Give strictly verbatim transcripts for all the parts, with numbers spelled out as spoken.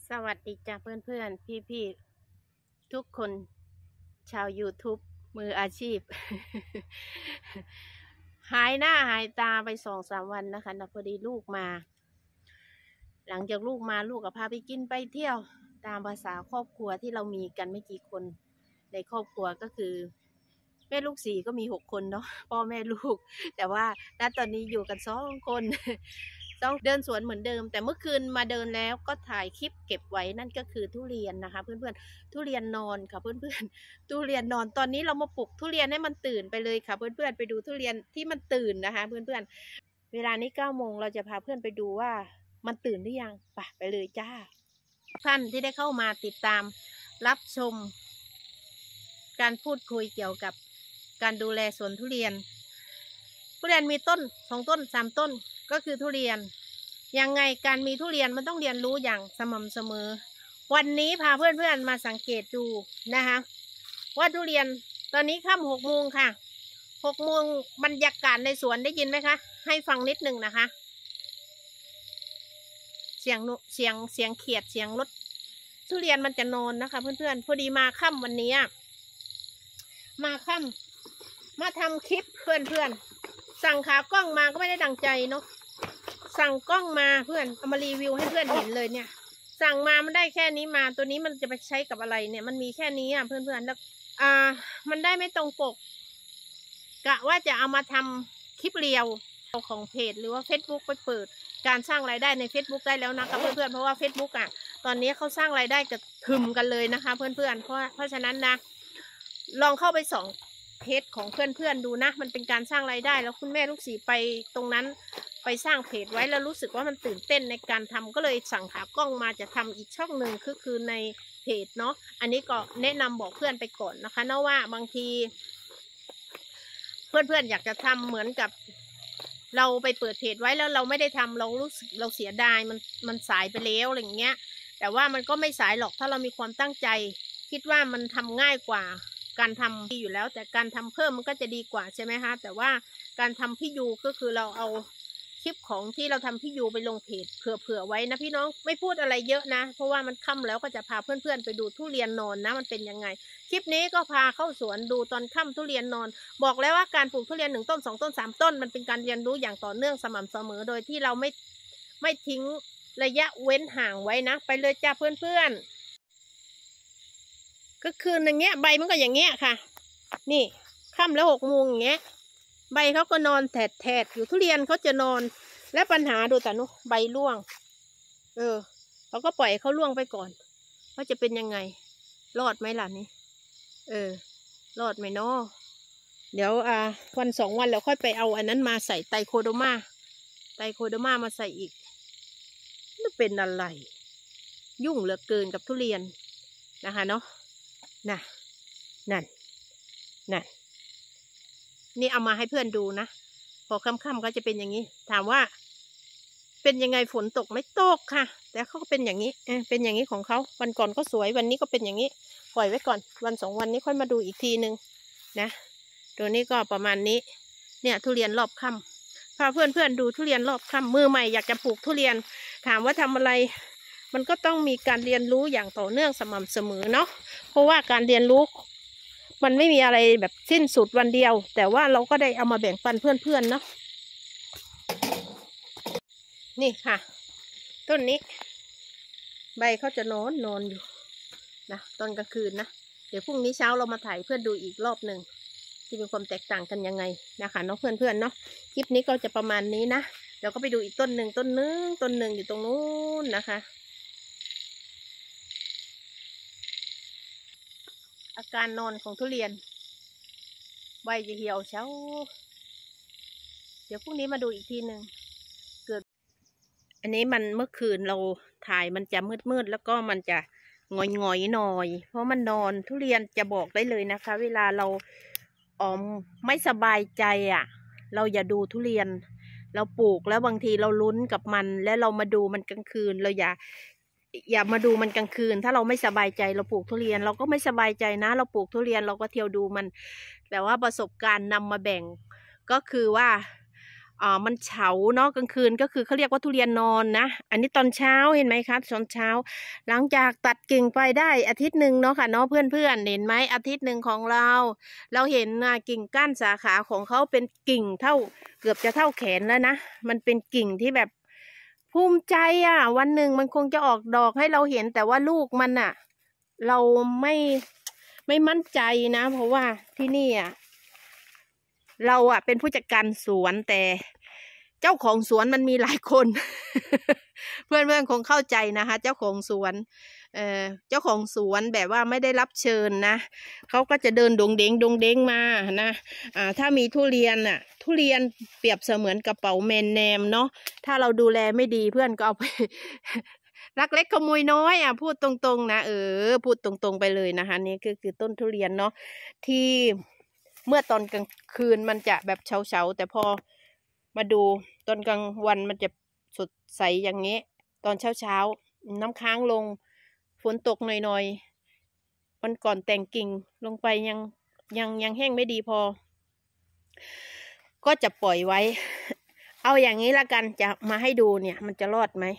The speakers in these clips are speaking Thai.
สวัสดีจ้าเพื่อนๆพี่ๆทุกคนชาว YouTube มืออาชีพ หายหน้าหายตาไปสองสามวันนะคะนะพอดีลูกมา หลังจากลูกมาลูกก็พาไปกินไปเที่ยวตามภาษาครอบครัวที่เรามีกันไม่กี่คนในครอบครัวก็คือแม่ลูกสี่ก็มีหกคนเนาะพ่อแม่ลูกแต่ว่าณตอนนี้อยู่กันสองคนต้องเดินสวนเหมือนเดิมแต่เมื่อคืนมาเดินแล้วก็ถ่ายคลิปเก็บไว้นั่นก็คือทุเรียนนะคะเพื่อนๆทุเรียนนอนค่ะเพื่อนๆทุเรียนนอนตอนนี้เรามาปลุกทุเรียนให้มันตื่นไปเลยค่ะเพื่อนๆไปดูทุเรียนที่มันตื่นนะคะเพื่อนๆเวลานี้เก้าโมงเราจะพาเพื่อนไปดูว่ามันตื่นหรือยังไปไปเลยจ้าท่านที่ได้เข้ามาติดตามรับชมการพูดคุยเกี่ยวกับการดูแลสวนทุเรียนทุเรียนมีต้นสองต้นสามต้นก็คือทุเรียนยังไงการมีทุเรียนมันต้องเรียนรู้อย่างสม่ำเสมอวันนี้พาเพื่อนๆมาสังเกตดูนะคะว่าทุเรียนตอนนี้ค่ำหกโมงค่ะหกโมงบรรยากาศในสวนได้ยินไหมคะให้ฟังนิดหนึ่งนะคะเสียงเสียงเสียงเขียดเสียงรถทุเรียนมันจะนอนนะคะเพื่อนๆพอดีมาค่ำวันนี้มาค่ำมาทำคลิปเพื่อนๆสั่งขากล้องมาก็ไม่ได้ดังใจเนาะสั่งกล้องมาเพื่อนเอามารีวิวให้เพื่อนเห็นเลยเนี่ยสั่งมามันได้แค่นี้มาตัวนี้มันจะไปใช้กับอะไรเนี่ยมันมีแค่นี้อ่ะเพื่อนๆแล้วอ่ามันได้ไม่ตรงปกกะว่าจะเอามาทำคลิปเรียวของเพจหรือว่า Facebook ไปเปิดการสร้างรายได้ใน Facebook ได้แล้วนะคะเพื่อนๆเพราะว่า Facebook อ่ะตอนนี้เขาสร้างรายได้กระหึ่มกันเลยนะคะเพื่อนๆเพราะเพราะฉะนั้นนะลองเข้าไปส่องเพจของเพื่อนๆดูนะมันเป็นการสร้างรายได้แล้วคุณแม่ลูกสีไปตรงนั้นไปสร้างเพจไว้แล้วรู้สึกว่ามันตื่นเต้นในการทำก็เลยสั่งขากล้องมาจะทำอีกช่องหนึ่งคือคือในเพจเนาะอันนี้ก็แนะนำบอกเพื่อนไปก่อนนะคะนะว่าบางทีเพื่อนๆอยากจะทำเหมือนกับเราไปเปิดเพจไว้แล้วเราไม่ได้ทำเรารู้สึกเราเสียดายมันมันสายไปแล้วอะไรอย่างเงี้ยแต่ว่ามันก็ไม่สายหรอกถ้าเรามีความตั้งใจคิดว่ามันทำง่ายกว่าการทำอยู่แล้วแต่การทำเพิ่มมันก็จะดีกว่าใช่ไหมคะแต่ว่าการทำพี่ยูก็คือเราเอาคลิปของที่เราทำพี่ยูไปลงเพจเผื่อๆไว้นะพี่น้องไม่พูดอะไรเยอะนะเพราะว่ามันค่ำแล้วก็จะพาเพื่อนๆไปดูทุเรียนนอนนะมันเป็นยังไงคลิปนี้ก็พาเข้าสวนดูตอนค่ำทุเรียนนอนบอกแล้วว่าการปลูกทุเรียนหนึ่งต้นสองต้นสามต้นมันเป็นการเรียนรู้อย่างต่อเนื่องสม่ำเสมอโดยที่เราไม่ไม่ทิ้งระยะเว้นห่างไว้นะไปเลยจ้าเพื่อนๆก็คืออย่างเงี้ยใบมันก็อย่างเงี้ยค่ะนี่ค่ำแล้วหกโมงอย่างเงี้ยใบเขาก็นอนแถดๆอยู่ทุเรียนเขาจะนอนและปัญหาดูแต่นุใบร่วงเออเราก็ปล่อยเขาร่วงไปก่อนว่าจะเป็นยังไงรอดไหมล่ะนี่เออรอดไหมเนาะเดี๋ยวอ่าวันสองวันเราค่อยไปเอาอันนั้นมาใส่ไตโคโดมาไตโคโดมามาใส่อีกนี่เป็นอะไรยุ่งเหลือเกินกับทุเรียนนะคะเนาะน่ะนั่นนั่นนี่เอามาให้เพื่อนดูนะพอค่ำๆก็จะเป็นอย่างนี้ถามว่าเป็นยังไงฝนตกไม่ตกค่ะแต่เขาก็เป็นอย่างนี้เออเป็นอย่างนี้ของเขาวันก่อนก็สวยวันนี้ก็เป็นอย่างนี้ปล่อยไว้ก่อนวันสองวันนี้ค่อยมาดูอีกทีนึงนะตัวนี้ก็ประมาณนี้เนี่ยทุเรียนรอบค่ำพาเพื่อนเพื่อนดูทุเรียนรอบค่ำมือใหม่อยากจะปลูกทุเรียนถามว่าทำอะไรมันก็ต้องมีการเรียนรู้อย่างต่อเนื่องสม่ำเสมอเนาะเพราะว่าการเรียนรู้มันไม่มีอะไรแบบสิ้นสุดวันเดียวแต่ว่าเราก็ได้เอามาแบ่งปันเพื่อนๆเนาะนี่ค่ะต้นนี้ใบเขาจะนอนนอนอยู่นะตอนกลางคืนนะเดี๋ยวพรุ่งนี้เช้าเรามาถ่ายเพื่อนดูอีกรอบหนึ่งที่มีความแตกต่างกันยังไงนะคะเนาะเพื่อนๆเนาะคลิปนี้ก็จะประมาณนี้นะเดี๋ยวก็ไปดูอีกต้นหนึ่งต้นนึงต้นหนึ่งอยู่ตรงนู้นนะคะอาการนอนของทุเรียนใบจะเหี่ยวเช้าเดี๋ยวพรุ่งนี้มาดูอีกทีหนึ่งเกิดอันนี้มันเมื่อคืนเราถ่ายมันจะมืดๆแล้วก็มันจะงอยงอยหน่อยเพราะมันนอนทุเรียนจะบอกได้เลยนะคะเวลาเราอ๋อไม่สบายใจอ่ะเราอย่าดูทุเรียนเราปลูกแล้วบางทีเราลุ้นกับมันแล้วเรามาดูมันกลางคืนเราอย่าอย่ามาดูมันกลางคืนถ้าเราไม่สบายใจเราปลูกทุเรียนเราก็ไม่สบายใจนะเราปลูกทุเรียนเราก็เที่ยวดูมันแต่ว่าประสบการณ์นำมาแบ่งก็คือว่าอ่ามันเฉาเนาะกลางคืนก็คือเขาเรียกว่าทุเรียนนอนนะอันนี้ตอนเช้าเห็นไหมคะตอนเช้าหลังจากตัดกิ่งไปได้อาทิตย์หนึ่งเนาะค่ะเนาะเพื่อนเพื่อนเห็นไหมอาทิตย์หนึ่งของเรา เราเห็นนะกิ่งก้านสาขาของเขาเป็นกิ่งเท่าเกือบจะเท่าแขนแล้วนะมันเป็นกิ่งที่แบบภูมิใจอ่ะวันหนึ่งมันคงจะออกดอกให้เราเห็นแต่ว่าลูกมันอ่ะเราไม่ไม่มั่นใจนะเพราะว่าที่นี่อ่ะเราอ่ะเป็นผู้จัดการสวนแต่เจ้าของสวนมันมีหลายคน เพื่อนเพื่อนคงเข้าใจนะคะเจ้าของสวนเอ่อเจ้าของสวนแบบว่าไม่ได้รับเชิญนะเขาก็จะเดินดงเด้งดงเด้งมานะอ่าถ้ามีทุเรียนอ่ะทุเรียนเปรียบเสมือนกระเป๋าแมนแนมเนาะถ้าเราดูแลไม่ดีเพื่อนก็เอาไป ลักเล็กขโมยน้อยอ่ะพูดตรงๆนะเออพูดตรงๆไปเลยนะคะนี่คือคือต้นทุเรียนเนาะที่เมื่อตอนกลางคืนมันจะแบบเฉาๆแต่พอมาดูตอนกลางวันมันจะสดใสอย่างนี้ตอนเช้าๆน้ำค้างลงฝนตกหน่อยๆวันก่อนแต่งกิ่งลงไปยังยังยังแห้งไม่ดีพอก็จะปล่อยไว้เอาอย่างนี้ละกันจะมาให้ดูเนี่ยมันจะรอดไหม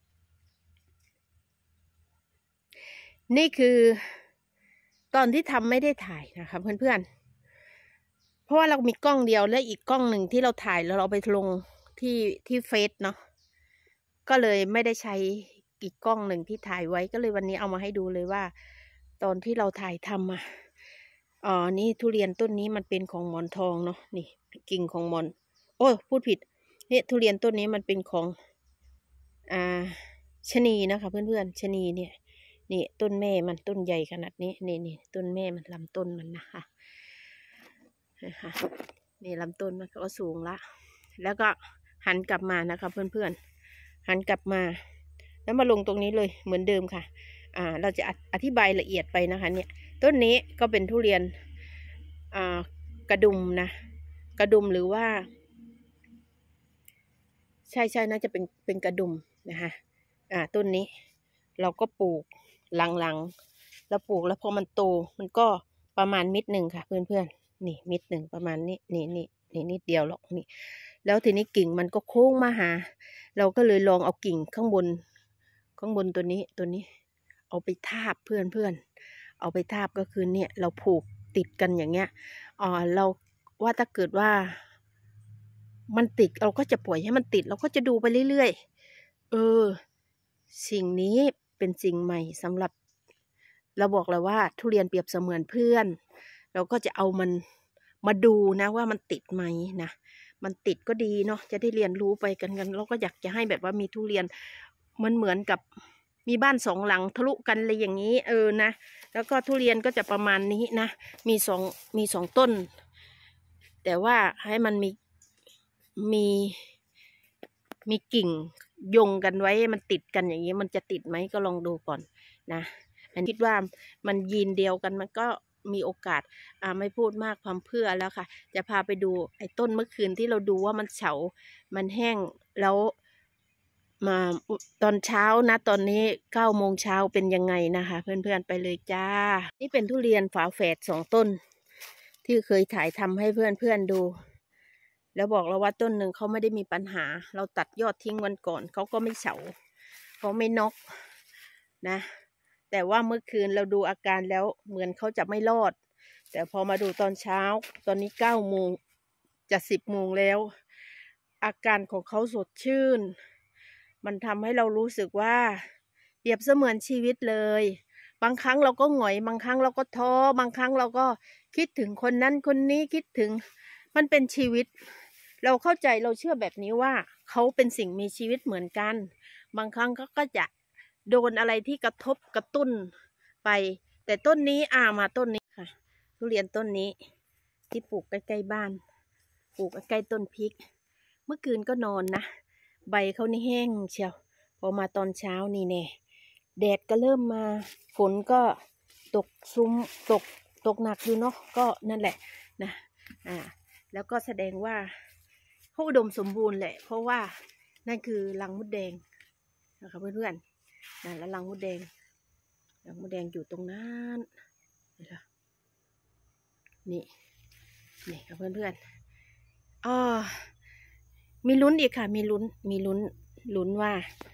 นี่คือตอนที่ทำไม่ได้ถ่ายนะคะเพื่อนๆเพราะว่าเรามีกล้องเดียวและอีกกล้องหนึ่งที่เราถ่ายแล้วเราไปลงที่ที่เฟซเนาะก็เลยไม่ได้ใช้อีกกล้องหนึ่งที่ถ่ายไว้ก็เลยวันนี้เอามาให้ดูเลยว่าตอนที่เราถ่ายทำอ่ะอ๋อนี่ทุเรียนต้นนี้มันเป็นของหมอนทองเนาะนี่กิ่งของหมอนโอ้พูดผิดนี่ทุเรียนต้นนี้มันเป็นของอ่าชะนีนะคะเพื่อนๆชะนีเนี่ยนี่ต้นแม่มันต้นใหญ่ขนาดนี้นี่นี่ต้นแม่มันลำต้นมันนะคะนะคะนี่ลำต้นมันก็สูงละแล้วก็หันกลับมานะคะเพื่อนๆหันกลับมาแล้วมาลงตรงนี้เลยเหมือนเดิมค่ะอ่าเราจะอธิบายละเอียดไปนะคะเนี่ยต้นนี้ก็เป็นทุเรียนอ่ากระดุมนะกระดุมหรือว่าใช่ใช่น่าจะเป็นเป็นกระดุมนะคะอ่าต้นนี้เราก็ปลูกหลังๆแล้วปลูกแล้วพอมันโตมันก็ประมาณมิตรหนึ่งค่ะเพื่อนๆนี่มิตรหนึ่งประมาณนี้นี่นี่นี่นิดเดียวหรอกนี่แล้วทีนี้กิ่งมันก็โค้งมาหาเราก็เลยลองเอากิ่งข้างบนข้างบนตัวนี้ตัวนี้เอาไปทาบเพื่อนเพื่อนเอาไปทาบก็คือเนี่ยเราผูกติดกันอย่างเงี้ยอ๋อเราว่าถ้าเกิดว่ามันติดเราก็จะปล่อยให้มันติดเราก็จะดูไปเรื่อยๆเออสิ่งนี้เป็นสิ่งใหม่สำหรับเราบอกเลยว่าทุเรียนเปรียบเสมือนเพื่อนเราก็จะเอามันมาดูนะว่ามันติดไหมนะมันติดก็ดีเนาะจะได้เรียนรู้ไปกันกันเราก็อยากจะให้แบบว่ามีทุเรียนมันเหมือนกับมีบ้านสองหลังทะลุกันอะไรอย่างนี้เออนะแล้วก็ทุเรียนก็จะประมาณนี้นะมีสองมีสองต้นแต่ว่าให้มันมีมีมีกิ่งโยงกันไว้มันติดกันอย่างนี้มันจะติดไหมก็ลองดูก่อนนะอันคิดว่ามันยีนเดียวกันมันก็มีโอกาสอ่าไม่พูดมากความเพื่อแล้วค่ะจะพาไปดูไอ้ต้นเมื่อคืนที่เราดูว่ามันเฉามันแห้งแล้วมาตอนเช้านะตอนนี้เก้าโมงเช้าเป็นยังไงนะคะเพื่อนๆไปเลยจ้านี่เป็นทุเรียนฝาแฝดสองต้นที่เคยถ่ายทำให้เพื่อนๆดูแล้วบอกเราว่าต้นหนึ่งเขาไม่ได้มีปัญหาเราตัดยอดทิ้งวันก่อนเขาก็ไม่เฉาเขาไม่นกนะแต่ว่าเมื่อคืนเราดูอาการแล้วเหมือนเขาจะไม่รอดแต่พอมาดูตอนเช้าตอนนี้เก้าโมงจะสิบโมงแล้วอาการของเขาสดชื่นมันทำให้เรารู้สึกว่าเปรียบเสมือนชีวิตเลยบางครั้งเราก็หงอยบางครั้งเราก็ท้อบางครั้งเราก็คิดถึงคนนั้นคนนี้คิดถึงมันเป็นชีวิตเราเข้าใจเราเชื่อแบบนี้ว่าเขาเป็นสิ่งมีชีวิตเหมือนกันบางครั้งก็ก็จะโดนอะไรที่กระทบกระตุ้นไปแต่ต้นนี้อ่ามาต้นนี้ค่ะทุเรียนต้นนี้ที่ปลูกใกล้ๆบ้านปลูกใกล้ๆต้นพริกเมื่อคืนก็นอนนะใบเขานี่แห้งเชียวพอมาตอนเช้านี่แน่แดดก็เริ่มมาฝนก็ตกซุ้มตกตกหนักอยู่เนาะก็นั่นแหละนะอ่าแล้วก็แสดงว่าเขาอุดมสมบูรณ์แหละเพราะว่านั่นคือรังมดแดงนะคะเพื่อนๆนั่นแล้วรังมดแดงรังมดแดงอยู่ตรงนั้นนี่ค่ะนี่นี่ค่ะเพื่อนๆอ๋อมีลุ้นอีกค่ะมีลุ้นมีลุ้นลุ้นว่า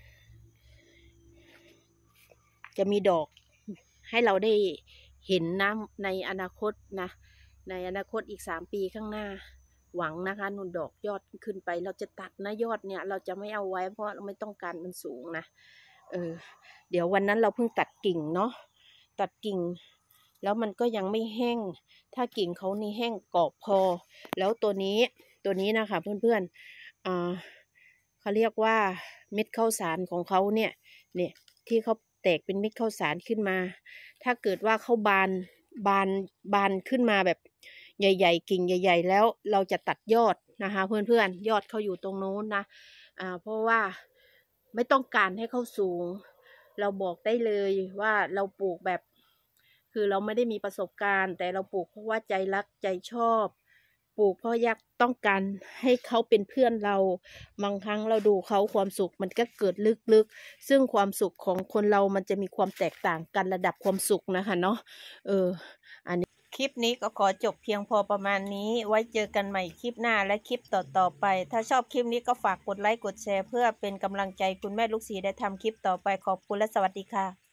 จะมีดอกให้เราได้เห็นนะในอนาคตนะในอนาคตอีกสามปีข้างหน้าหวังนะคะนุ่นดอกยอดขึ้นไปเราจะตัดนะยอดเนี่ยเราจะไม่เอาไว้เพราะเราไม่ต้องการมันสูงนะเออเดี๋ยววันนั้นเราเพิ่งตัดกิ่งเนาะตัดกิ่งแล้วมันก็ยังไม่แห้งถ้ากิ่งเขานี่แห้งกรอบพอแล้วตัวนี้ตัวนี้นะคะเพื่อนๆอ่าเขาเรียกว่าเม็ดข้าวสารของเขาเนี่ยเนี่ยที่เขาแตกเป็นเม็ดข้าวสารขึ้นมาถ้าเกิดว่าเขาบานบานบานขึ้นมาแบบใหญ่ๆกิ่งใหญ่ๆแล้วเราจะตัดยอดนะคะเพื่อนๆยอดเขาอยู่ตรงโน้นนะอ่าเพราะว่าไม่ต้องการให้เขาสูงเราบอกได้เลยว่าเราปลูกแบบคือเราไม่ได้มีประสบการณ์แต่เราปลูกเพราะว่าใจรักใจชอบปลูกเพราะอยากต้องการให้เขาเป็นเพื่อนเราบางครั้งเราดูเขาความสุขมันก็เกิดลึกๆซึ่งความสุขของคนเรามันจะมีความแตกต่างกันระดับความสุขนะคะเนาะเอออันนี้คลิปนี้ก็ขอจบเพียงพอประมาณนี้ไว้เจอกันใหม่คลิปหน้าและคลิปต่อๆไปถ้าชอบคลิปนี้ก็ฝากกดไลค์กดแชร์เพื่อเป็นกำลังใจคุณแม่ลูกศรีได้ทำคลิปต่อไปขอบคุณและสวัสดีค่ะ